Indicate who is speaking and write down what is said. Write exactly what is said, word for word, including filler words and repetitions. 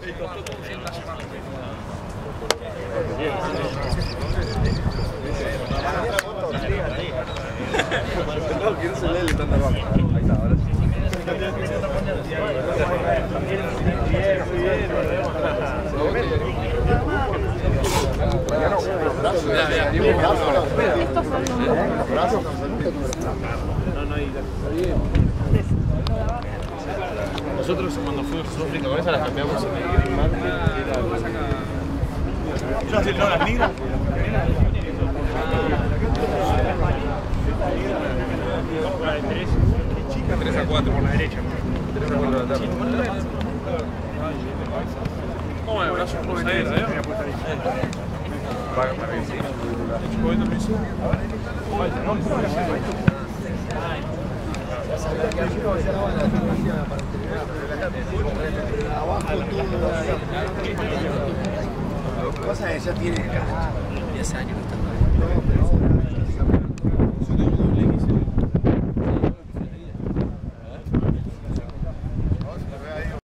Speaker 1: No, quiero ser él y tanta abajo. Ahí está, ahora sí. Nosotros cuando fuimos a Sudáfrica con esa las cambiamos en el Green Man.
Speaker 2: ¿Yo has hecho las negras?
Speaker 1: tres a cuatro por la derecha. tres a cuatro de la tarde.
Speaker 2: ¿Cómo es? Brazo por la derecha, ¿eh?
Speaker 1: Paga para ir, sí.
Speaker 3: Lo que pasa es que ya tiene diez años.